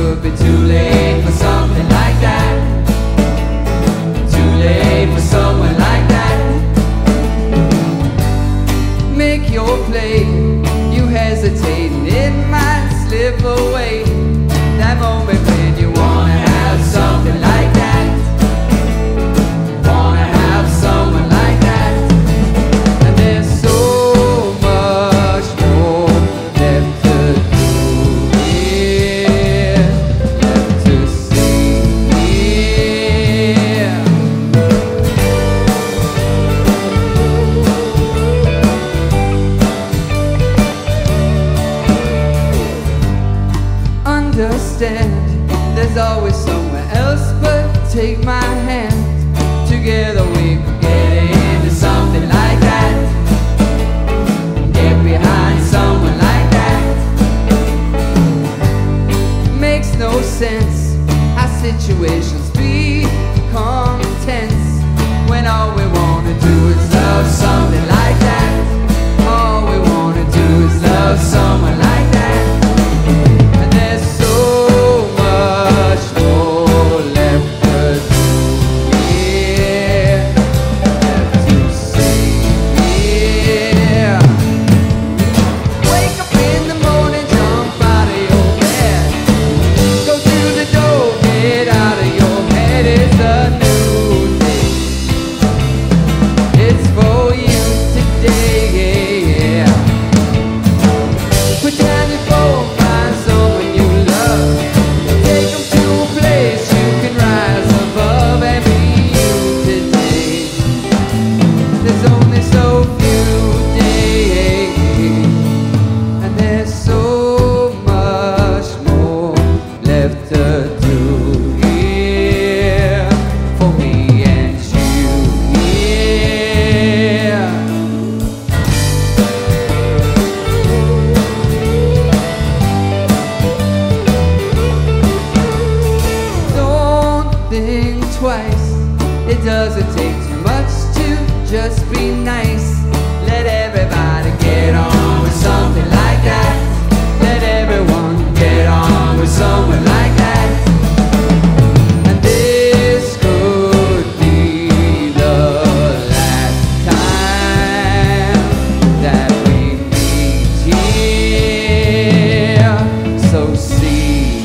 could be too late for something like that. Too late for someone like that. Make your play. You hesitate and it might slip away. That moment when you wanna have something like that. Wanna have someone like that. And there's so much more left to do here, left to see here. Understand, there's always somewhere else, but take my hand. Together we could get into something like that. Get behind someone like that. Makes no sense how situations become tense when all we wanna do is love something like that. All we wanna do is love someone like that. And there's so much more left to do here, left to see here. Wake up in the morning, jump out of your bed. Go through the door, get out of your head. It's a new day. It's for you today. Put down your phone, find someone you love. Take them to a place you can rise above and be you today. There's only so few days, and there's so much more left to do here for me and you here. Don't think twice. It doesn't take too much to just be nice. Let everybody get on with something like that. Let everyone get on with someone like that. And this could be the last time that we meet here. So see